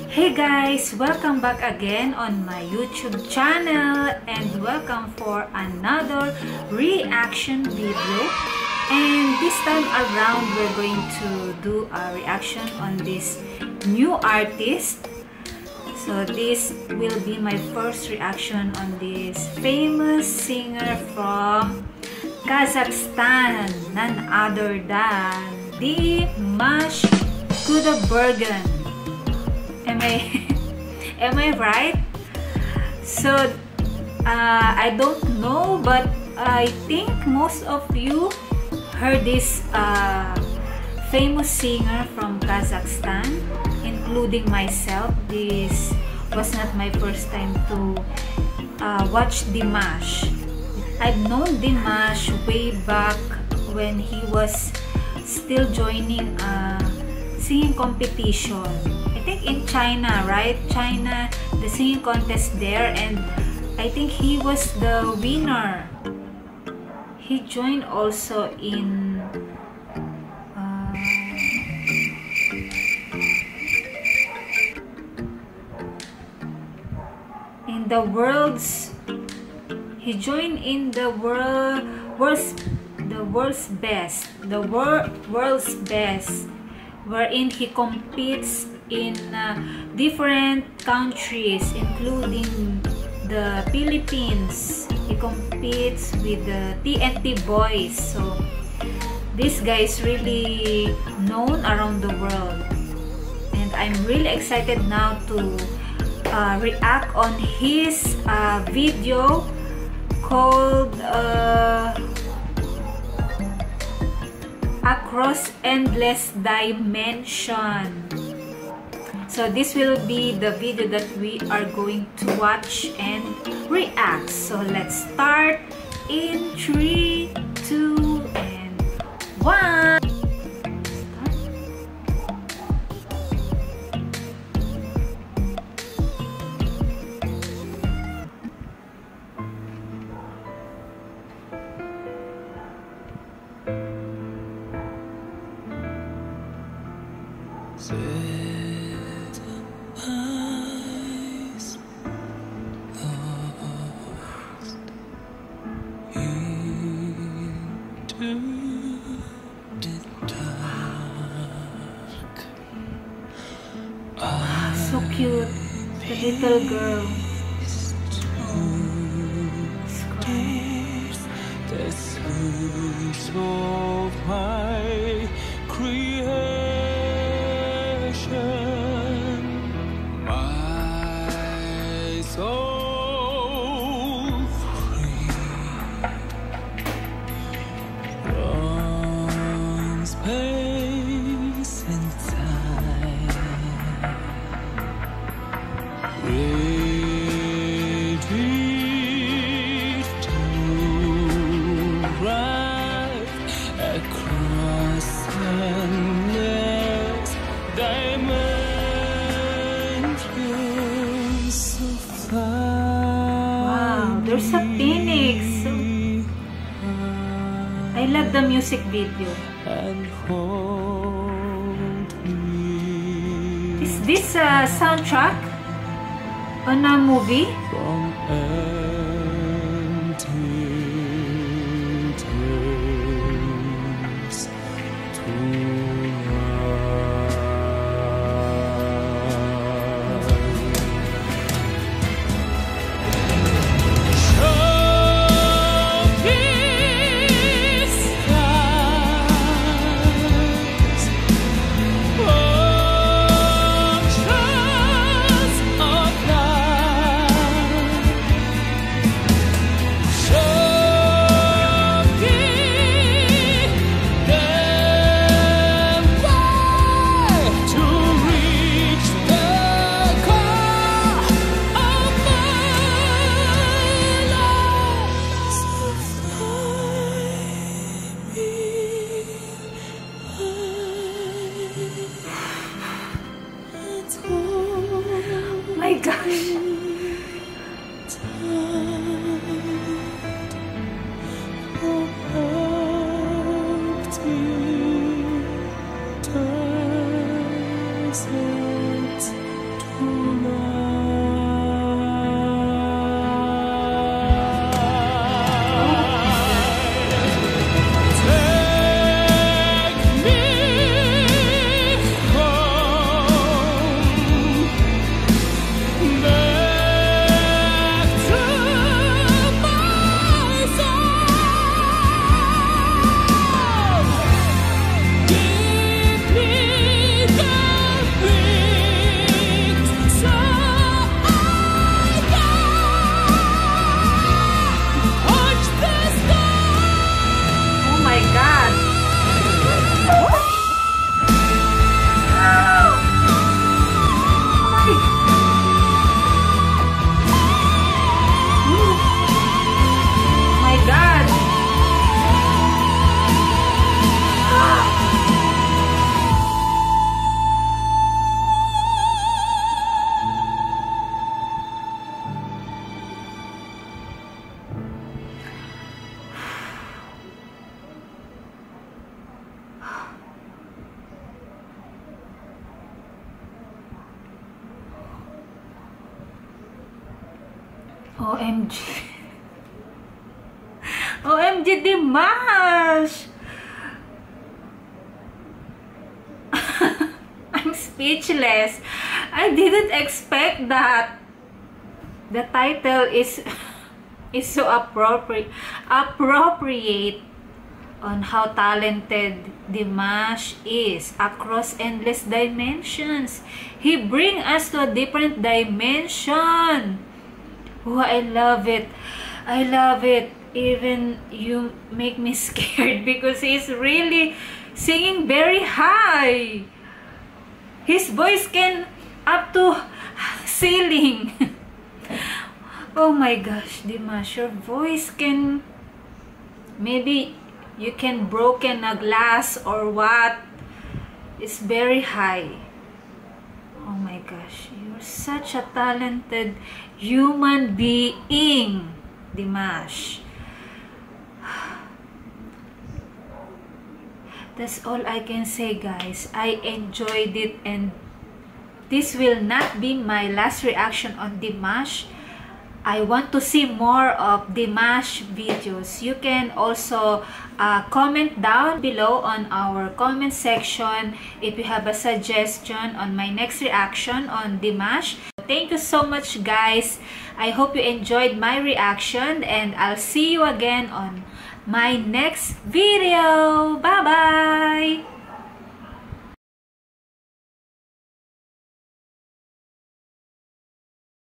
Hey guys! Welcome back again on my YouTube channel and welcome for another reaction video. And this time around, we're going to do a reaction on this new artist. So this will be my first reaction on this famous singer from Kazakhstan, none other than DIMASH KUDAIBERGEN. Am I right? So I don't know, but I think most of you heard this famous singer from Kazakhstan, including myself. This was not my first time to watch DIMASH. I've known DIMASH way back when he was still joining a singing competition. I think in China, right? China, the singing contest there, and I think he was the winner. He joined also in the world's. He joined in the world's best, wherein he competes in different countries, including the Philippines. He competes with the TNT boys. So this guy is really known around the world, and I'm really excited now to react on his video called Across Endless Dimension. So this will be the video that we are going to watch and react. So let's start in 3, 2, and 1. Set eyes lost into the dark. So cute, the little girl. The source of my creation, my soul free from space and time, ready to rise across endless dimensions of fire. Wow, there's a phoenix. So, I love the music video. And hold me. Is this a soundtrack on a movie? From empty days to My gosh. Desert OMG. OMG, Dimash! I'm speechless. I didn't expect that. The title is so appropriate on how talented Dimash is across endless dimensions. He brings us to a different dimension. Oh, I love it. I love it. Even you make me scared because he's really singing very high. His voice can up to ceiling. Oh my gosh, Dimash, your voice can, maybe you can broken a glass or what. It's very high. Oh my gosh, you're such a talented human being, Dimash. That's all I can say, guys. I enjoyed it, and this will not be my last reaction on Dimash. I want to see more of Dimash videos. You can also comment down below on our comment section if you have a suggestion on my next reaction on Dimash. Thank you so much, guys. I hope you enjoyed my reaction, and I'll see you again on my next video. Bye-bye!